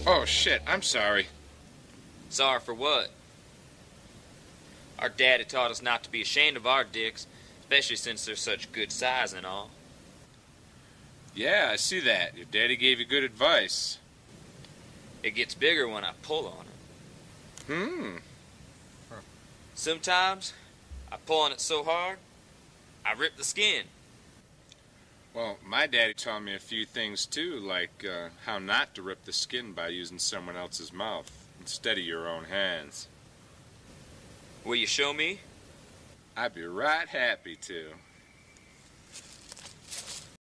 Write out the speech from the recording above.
Oh, shit, I'm sorry. Sorry for what? Our daddy taught us not to be ashamed of our dicks, especially since they're such good size and all. Yeah, I see that. Your daddy gave you good advice. It gets bigger when I pull on it. Sometimes, I pull on it so hard, I rip the skin. Well, my daddy taught me a few things too, like how not to rip the skin by using someone else's mouth instead of your own hands. Will you show me? I'd be right happy to.